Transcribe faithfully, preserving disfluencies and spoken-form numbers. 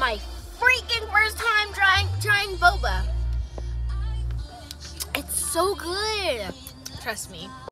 my freaking first time trying trying boba. It's so good. Trust me.